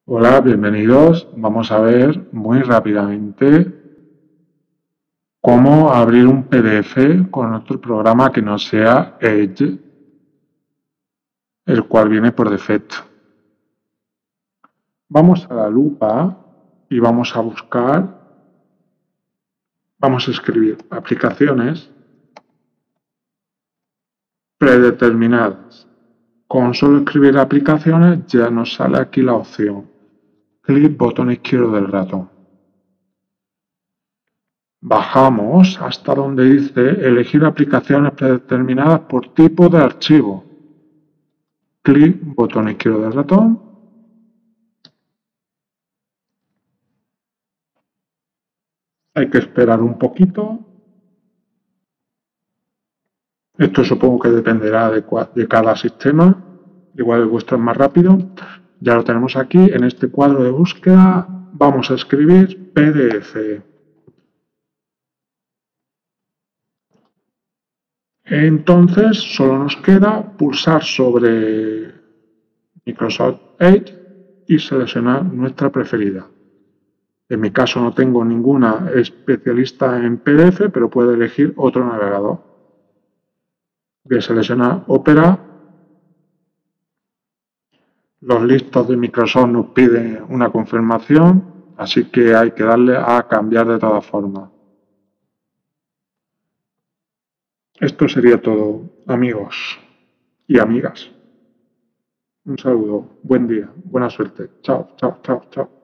Hola, bienvenidos. Vamos a ver muy rápidamente cómo abrir un PDF con otro programa que no sea Edge, el cual viene por defecto. Vamos a la lupa y vamos a vamos a escribir aplicaciones predeterminadas. Con solo escribir aplicaciones ya nos sale aquí la opción. Clic botón izquierdo del ratón. Bajamos hasta donde dice elegir aplicaciones predeterminadas por tipo de archivo. Clic botón izquierdo del ratón. Hay que esperar un poquito. Esto supongo que dependerá de cada sistema. Igual el vuestro es más rápido. Ya lo tenemos aquí. En este cuadro de búsqueda vamos a escribir PDF. Entonces solo nos queda pulsar sobre Microsoft Edge y seleccionar nuestra preferida. En mi caso no tengo ninguna especialista en PDF, pero puedo elegir otro navegador. Voy a seleccionar Opera. Los listos de Microsoft nos piden una confirmación, así que hay que darle a cambiar de todas formas. Esto sería todo, amigos y amigas. Un saludo, buen día, buena suerte. Chao, chao, chao, chao.